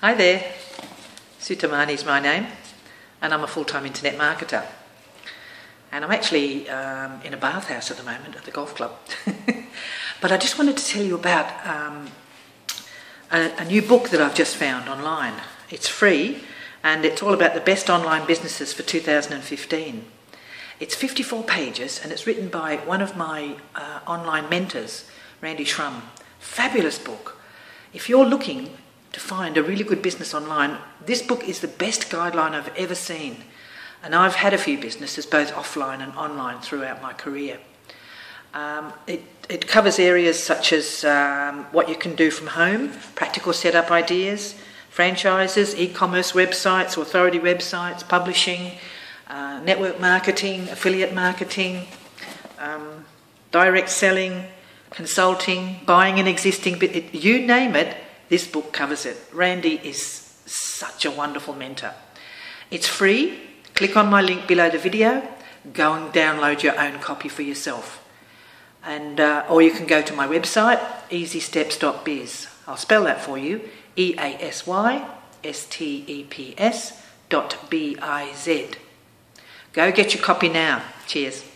Hi there, Sutamani is my name, and I'm a full-time internet marketer. And I'm actually in a bathhouse at the moment at the golf club. But I just wanted to tell you about a new book that I've just found online. It's free, and it's all about the best online businesses for 2015. It's 54 pages, and it's written by one of my online mentors, Randy Schrum. Fabulous book. If you're looking to find a really good business online, this book is the best guideline I've ever seen. And I've had a few businesses, both offline and online, throughout my career. It covers areas such as what you can do from home, practical setup ideas, franchises, e-commerce websites, authority websites, publishing, network marketing, affiliate marketing, direct selling, consulting, buying an existing bit. You name it, this book covers it. Randy is such a wonderful mentor. It's free. Click on my link below the video. Go and download your own copy for yourself. And or you can go to my website, easysteps.biz. I'll spell that for you. EASYSTEPS.biz. Go get your copy now. Cheers.